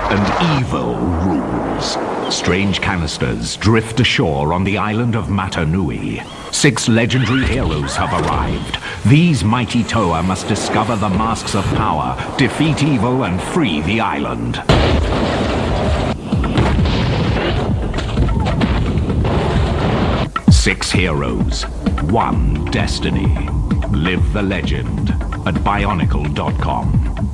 and evil rules. Strange canisters drift ashore on the island of Matanui. 6 legendary heroes have arrived. These mighty Toa must discover the masks of power, defeat evil, and free the island. 6 heroes, 1 destiny. Live the legend at Bionicle.com.